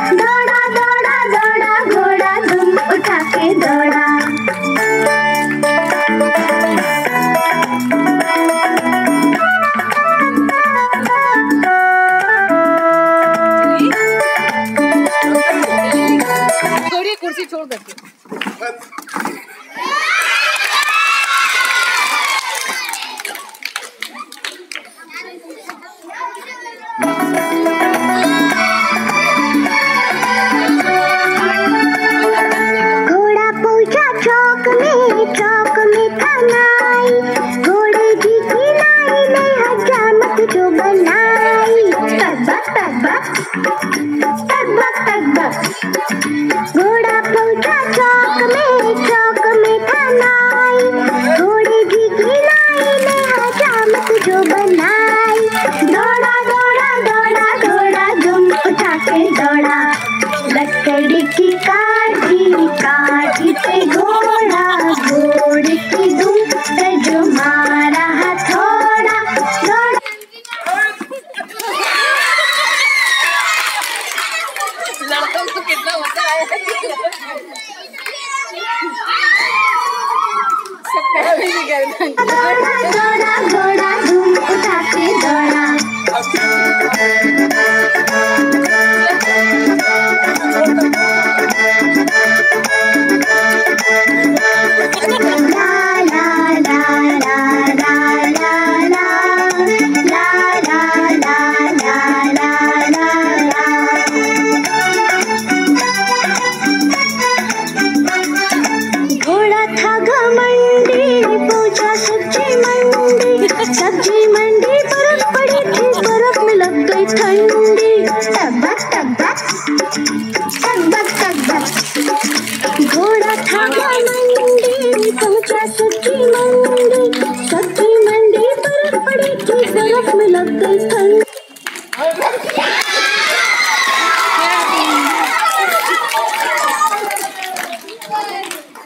दौड़ा दौड़ा दौड़ा घोड़ा दुम उठा के दौड़ा। छोड़िए कुर्सी छोड़ करके। घोड़ा पहुंचा चौक में था नाई, घोड़े जी की नाई ने हजामत जो बनाई। तक बक घोड़ा पहुंचा चौक में था नाई, घोड़े जी की नाई ने हजामत जो बनाई। दौड़ा दौड़ा दौड़ा घोड़ा दुम उठा के दौड़ा, लकड़ी की काठी पे घोड़ा, घोड़े की दुम पे जो मारा हथौड़ा। दौड़ा लड़कों को कितना मजा आया। दौड़ा दौड़ा घोड़ा दुम उठा के दौड़ा। सब्जी मंडी बर्फ पड़ी थी, बर्फ में लग गई ठंडी। घोड़ा था मंडी पहुंचा सब्जी मंडी, बर्फ पड़ी थी, बर्फ में लग गई